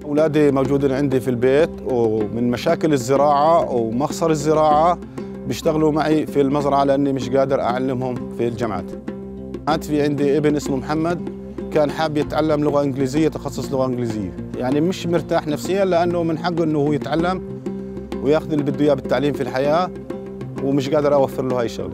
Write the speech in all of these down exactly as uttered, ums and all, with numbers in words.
أولادي موجودين عندي في البيت، ومن مشاكل الزراعة ومخسر الزراعة بيشتغلوا معي في المزرعة لأني مش قادر أعلمهم في الجامعات. في عندي ابن اسمه محمد كان حاب يتعلم لغة إنجليزية، تخصص لغة إنجليزية، يعني مش مرتاح نفسيا لأنه من حقه إنه هو يتعلم وياخذ اللي بده إياه بالتعليم في الحياة، ومش قادر أوفر له هاي الشغلة.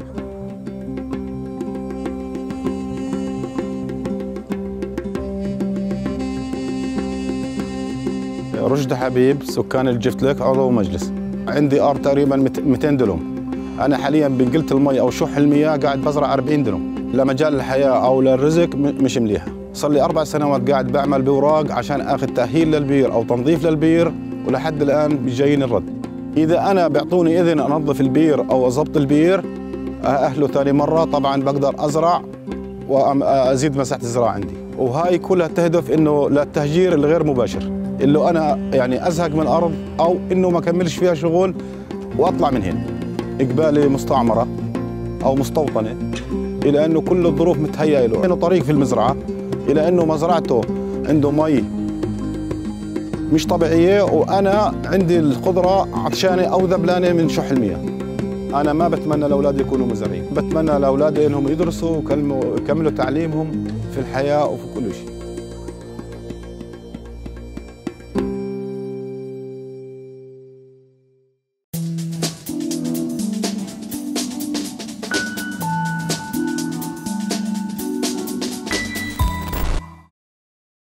رشدي حبيب، سكان الجفتلك، عضو مجلس. عندي أرض تقريبا مئتين دلم. أنا حاليا بنقلة المي أو شح المياه قاعد بزرع أربعين دلم. لمجال الحياة أو للرزق مش مليحة. صار لي أربع سنوات قاعد بعمل بأوراق عشان آخذ تأهيل للبير أو تنظيف للبير، ولحد الآن بيجيني الرد. إذا أنا بيعطوني إذن أنظف البير أو أضبط البير أهله ثاني مرة، طبعا بقدر أزرع وأزيد مساحة الزراعة عندي. وهاي كلها تهدف إنه للتهجير الغير مباشر، اللي أنا يعني أزهق من الأرض أو إنه ما كملش فيها شغل وأطلع من هنا. إقبالي مستعمرة أو مستوطنة، إلى أنه كل الظروف متهيئة له، إنه طريق في المزرعة، إلى أنه مزرعته عنده مي مش طبيعية، وأنا عندي القدرة عطشانة أو ذبلانة من شح المياه. أنا ما بتمنى لأولادي يكونوا مزارعين، بتمنى لأولادي إنهم يدرسوا ويكملوا تعليمهم في الحياة.